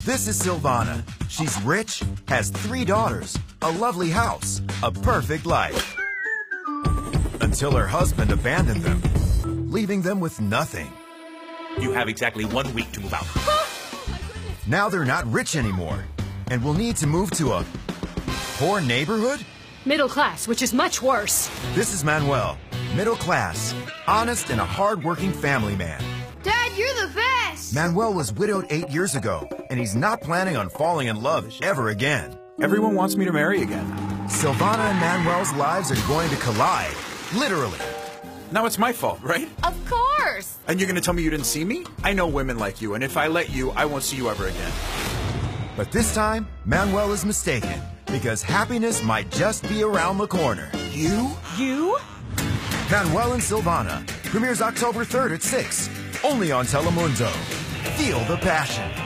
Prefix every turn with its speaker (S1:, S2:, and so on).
S1: This is Silvana. She's rich, has 3 daughters, a lovely house, a perfect life. Until her husband abandoned them, leaving them with nothing.
S2: You have exactly 1 week to move out.
S1: Now they're not rich anymore, and will need to move to a poor neighborhood?
S3: Middle class, which is much worse.
S1: This is Manuel, middle class, honest and a hard-working family man.
S4: Dad, you're the best!
S1: Manuel was widowed 8 years ago, and he's not planning on falling in love ever again.
S2: Everyone wants me to marry again.
S1: Silvana and Manuel's lives are going to collide, literally.
S2: Now it's my fault, right?
S4: Of course!
S2: And you're gonna tell me you didn't see me? I know women like you, and if I let you, I won't see you ever again.
S1: But this time, Manuel is mistaken, because happiness might just be around the corner.
S2: You?
S3: You?
S1: Manuel and Silvana premieres October 3rd at 6, only on Telemundo. Feel the passion.